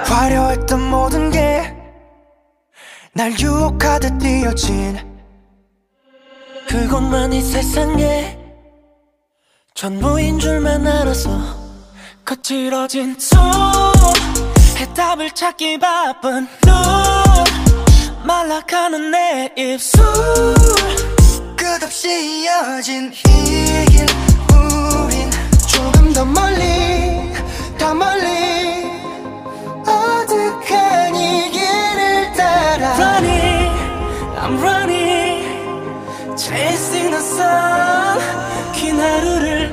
화려했던 모든 게 날 유혹하듯 뛰어진 그것만이 세상에 전부인 줄만 알아서 거칠어진 손 해답을 찾기 바쁜 눈 말라가는 내 입술 끝없이 이어진 이 길 우린 조금 더 멀리 더 멀리 어둑한 이 길을 따라 Running, I'm running Chasing the sun 긴 하루를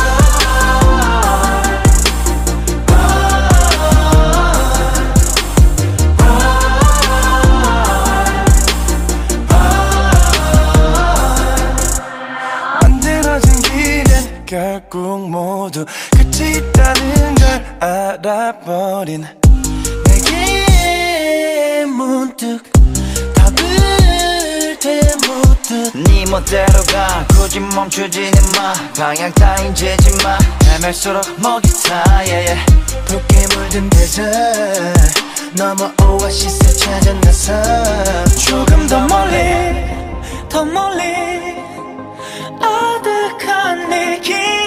만들어진 길은 결국 모두 끝이 있다는 걸 알아버린 내게 문득 답을 되묻듯 네 멋대로 가 굳이 멈추지는 마 방향 따윈 재지 마 헤맬수록 목이 타 yeah, yeah. 붉게 물든 데서 넘어 오아시스에 찾아 나서 조금 더 멀리 더 멀리 어둑한 내 길